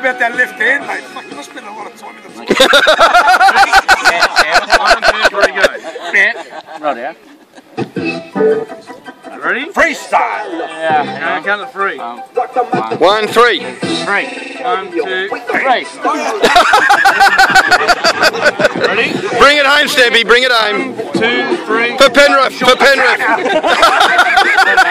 about that left hand, mate. Fuck, you must spend a lot of time in the floor. Ready, go. Right out. Ready? Freestyle! Yeah, count to 3. 1, 3. 3. 1, 2, 3. Ready? Bring it home, Stempy, bring it home. 2, 3. For Penrith, for Penrith.